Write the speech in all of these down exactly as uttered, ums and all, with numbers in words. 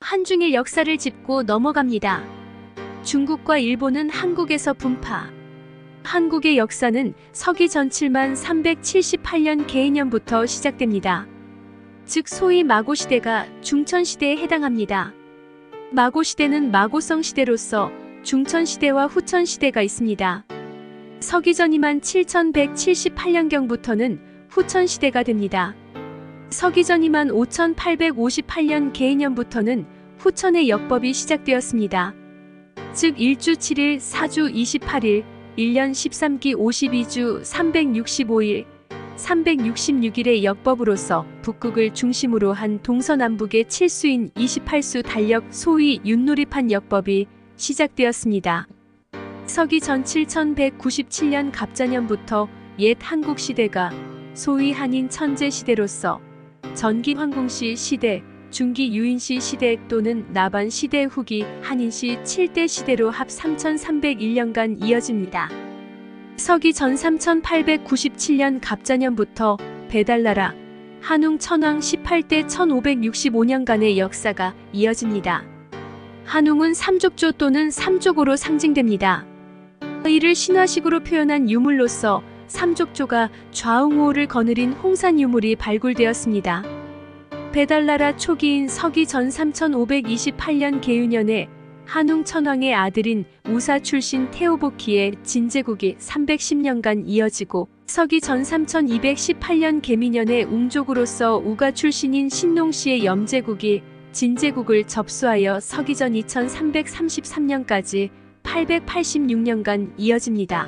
한중일 역사를 짚고 넘어갑니다. 중국과 일본은 한국에서 분파. 한국의 역사는 서기 전 칠만 삼백칠십팔 년 개해년부터 시작됩니다. 즉 소위 마고시대가 중천시대에 해당합니다. 마고시대는 마고성 시대로서 중천시대와 후천시대가 있습니다. 서기 전 이만 칠천백칠십팔 년경부터는 후천시대가 됩니다. 서기 전 이만 오천팔백오십팔 년 개해년부터는 후천의 역법이 시작되었습니다. 즉 일주 칠 일, 사주 이십팔 일, 일 년 십삼 기 오십이 주 삼백육십오 일, 삼백육십육 일의 역법으로서 북극을 중심으로 한 동서남북의 칠수인 이십팔 수 달력 소위 윷놀이판 역법이 시작되었습니다. 서기 전 칠천백구십칠 년 갑자년부터 옛 한국시대가 소위 한인 천재시대로서 전기 황공시 시대, 중기 유인시 시대 또는 나반 시대 후기 한인시 칠 대 시대로 합 삼천삼백일 년간 이어집니다. 서기 전 삼천팔백구십칠 년 갑자년부터 배달나라, 한웅 천황 십팔 대 천오백육십오 년간의 역사가 이어집니다. 한웅은 삼족조 또는 삼족으로 상징됩니다. 이를 신화식으로 표현한 유물로서 삼족조가 좌웅우호를 거느린 홍산 유물이 발굴되었습니다. 배달나라 초기인 서기 전 삼천오백이십팔 년 개유년에 한웅 천황의 아들인 우사 출신 태오보키의 진제국이 삼백십 년간 이어지고 서기 전 삼천이백십팔 년 개미년에 웅족으로서 우가 출신인 신농씨의 염제국이 진제국을 접수하여 서기 전 이천삼백삼십삼 년까지 팔백팔십육 년간 이어집니다.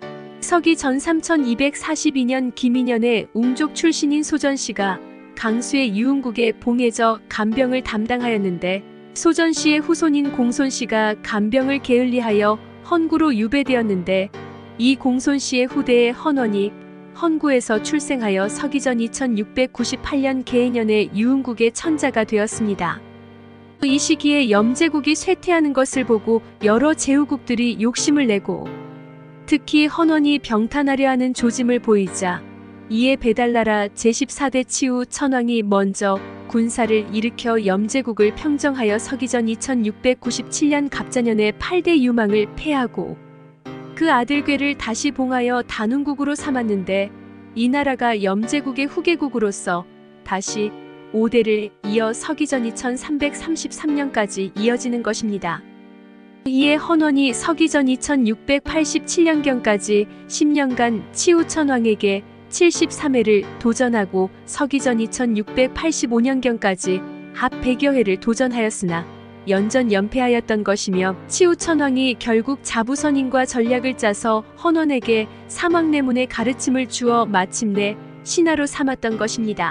서기 전 삼천이백사십이 년 기미년에 웅족 출신인 소전씨가 강수의 유흥국에 봉해져 간병을 담당하였는데 소전씨의 후손인 공손씨가 간병을 게을리하여 헌구로 유배되었는데 이 공손씨의 후대의 헌원이 헌구에서 출생하여 서기 전 이천육백구십팔 년 개해년에 유흥국의 천자가 되었습니다. 이 시기에 염제국이 쇠퇴하는 것을 보고 여러 제후국들이 욕심을 내고 특히 헌원이 병탄하려 하는 조짐을 보이자 이에 배달나라 제십사 대 치우 천황이 먼저 군사를 일으켜 염제국을 평정하여 서기 전 이천육백구십칠 년 갑자년에 팔 대 유망을 패하고 그 아들 궤를 다시 봉하여 단훈국으로 삼았는데 이 나라가 염제국의 후계국으로서 다시 오 대를 이어 서기 전 이천삼백삼십삼 년까지 이어지는 것입니다. 이에 헌원이 서기 전 이천육백팔십칠 년경까지 십 년간 치우 천황에게 칠십삼 회를 도전하고 서기 전 이천육백팔십오 년경까지 합 백여 회를 도전하였으나 연전 연패하였던 것이며 치우 천황이 결국 자부선인과 전략을 짜서 헌원에게 사막내문의 가르침을 주어 마침내 신하로 삼았던 것입니다.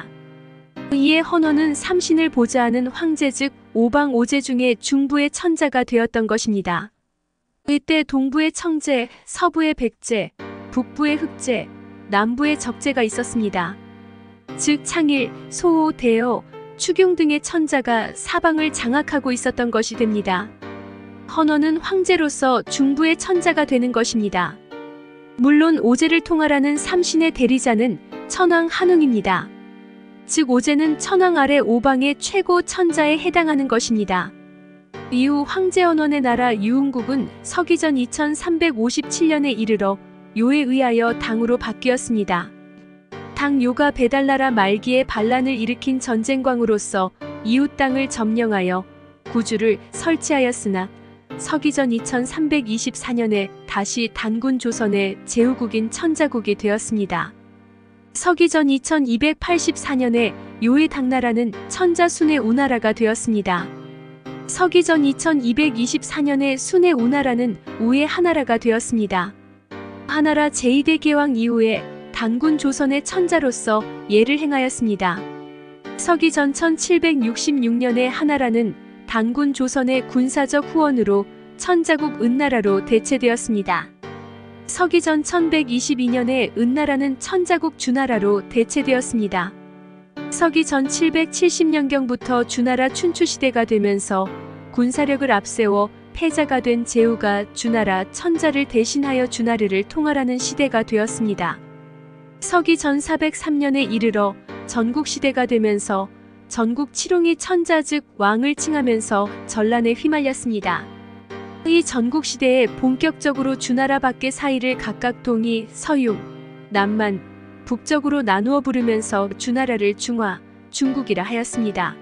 이에 헌원은 삼신을 보좌하는 황제 즉 오방 오제 중에 중부의 천자가 되었던 것입니다. 이때 동부의 청제, 서부의 백제, 북부의 흑제, 남부의 적제가 있었습니다. 즉 창일, 소호, 대여, 추경 등의 천자가 사방을 장악하고 있었던 것이 됩니다. 헌원은 황제로서 중부의 천자가 되는 것입니다. 물론 오제를 통할하는 삼신의 대리자는 천황 한웅입니다. 즉 오제는 천황 아래 오방의 최고 천자에 해당하는 것입니다. 이후 황제 헌원의 나라 유흥국은 서기 전 이천삼백오십칠 년에 이르러 요에 의하여 당으로 바뀌었습니다. 당 요가 배달나라 말기에 반란을 일으킨 전쟁광으로서 이웃 땅을 점령하여 구주를 설치하였으나 서기 전 이천삼백이십사 년에 다시 단군 조선의 제후국인 천자국이 되었습니다. 서기 전 이천이백팔십사 년에 요의 당나라는 천자 순의 우나라가 되었습니다. 서기 전 이천이백이십사 년에 순의 우나라는 우의 하나라가 되었습니다. 하나라 제이 대 개왕 이후에 단군 조선의 천자로서 예를 행하였습니다. 서기 전 천칠백육십육 년에 하나라는 단군 조선의 군사적 후원으로 천자국 은나라로 대체되었습니다. 서기 전 천백이십이 년에 은나라는 천자국 주나라로 대체되었습니다. 서기 전 칠백칠십 년경부터 주나라 춘추시대가 되면서 군사력을 앞세워 패자가 된 제후가 주나라 천자를 대신하여 주나르를 통할하는 시대가 되었습니다. 서기 전 사백삼 년에 이르러 전국시대가 되면서 전국 칠홍이 천자 즉 왕을 칭하면서 전란에 휘말렸습니다. 이 전국시대에 본격적으로 주나라 밖의 사이를 각각 동이, 서유, 남만, 북쪽으로 나누어 부르면서 주나라를 중화, 중국이라 하였습니다.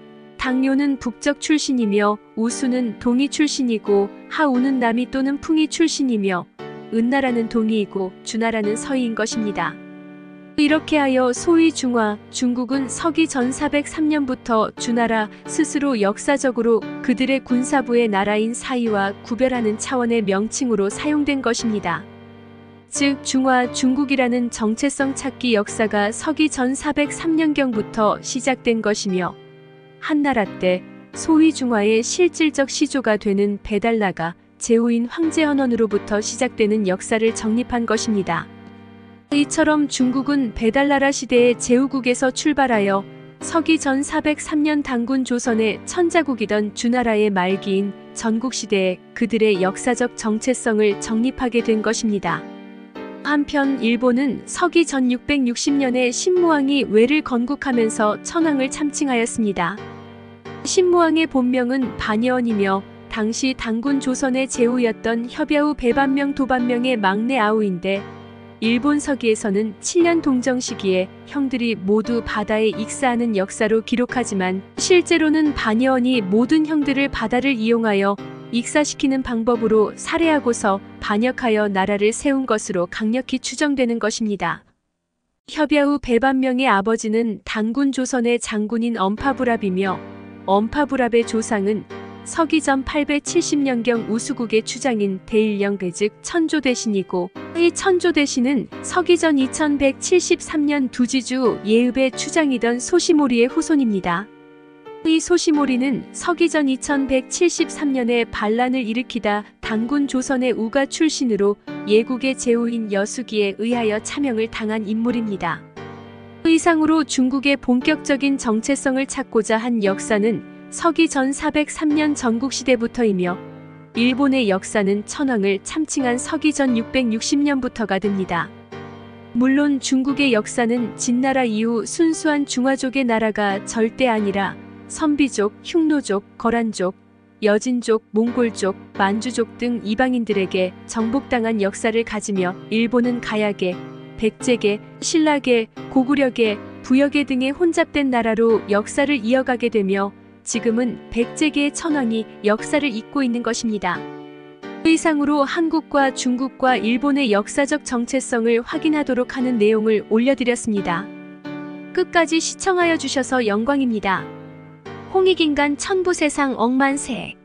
당뇨는 북쪽 출신이며 우수는 동이 출신이고 하우는 남이 또는 풍이 출신이며 은나라는 동이이고 주나라는 서이인 것입니다. 이렇게 하여 소위 중화, 중국은 서기 전 사백삼 년부터 주나라 스스로 역사적으로 그들의 군사부의 나라인 사이와 구별하는 차원의 명칭으로 사용된 것입니다. 즉 중화, 중국이라는 정체성 찾기 역사가 서기 전 사백삼 년경부터 시작된 것이며 한나라 때 소위 중화의 실질적 시조가 되는 배달라가 제후인 황제헌원으로부터 시작되는 역사를 정립한 것입니다. 이처럼 중국은 배달나라 시대의 제후국에서 출발하여 서기 전 사백삼 년 당군 조선의 천자국이던 주나라의 말기인 전국시대에 그들의 역사적 정체성을 정립하게 된 것입니다. 한편 일본은 서기 전 육백육십 년에 신무왕이 외를 건국하면서 천황을 참칭하였습니다. 신무왕의 본명은 반여원이며 당시 당군 조선의 제후였던 협야후 배반명 도반명의 막내 아우인데 일본 서기에서는 칠 년 동정 시기에 형들이 모두 바다에 익사하는 역사로 기록하지만 실제로는 반여원이 모든 형들을 바다를 이용하여 익사시키는 방법으로 살해하고서 반역하여 나라를 세운 것으로 강력히 추정되는 것입니다. 협야후 배반명의 아버지는 당군 조선의 장군인 엄파부랍이며 엄파부랍의 조상은 서기 전 팔백칠십 년경 우수국의 추장인 대일령 즉 천조대신이고 이 천조대신은 서기 전 이천백칠십삼 년 두지주 예읍의 추장이던 소시모리의 후손입니다. 이 소시모리는 서기 전 이천백칠십삼 년에 반란을 일으키다 당군 조선의 우가 출신으로 예국의 제후인 여수기에 의하여 차명을 당한 인물입니다. 이상으로 중국의 본격적인 정체성을 찾고자 한 역사는 서기 전 사백삼 년 전국시대부터이며 일본의 역사는 천황을 참칭한 서기 전 육백육십 년부터가 됩니다. 물론 중국의 역사는 진나라 이후 순수한 중화족의 나라가 절대 아니라 선비족, 흉노족, 거란족, 여진족, 몽골족, 만주족 등 이방인들에게 정복당한 역사를 가지며 일본은 가야계, 백제계, 신라계, 고구려계, 부여계 등의 혼잡된 나라로 역사를 이어가게 되며 지금은 백제계의 천황이 역사를 잇고 있는 것입니다. 이상으로 한국과 중국과 일본의 역사적 정체성을 확인하도록 하는 내용을 올려드렸습니다. 끝까지 시청하여 주셔서 영광입니다. 홍익인간 천부세상 억만세.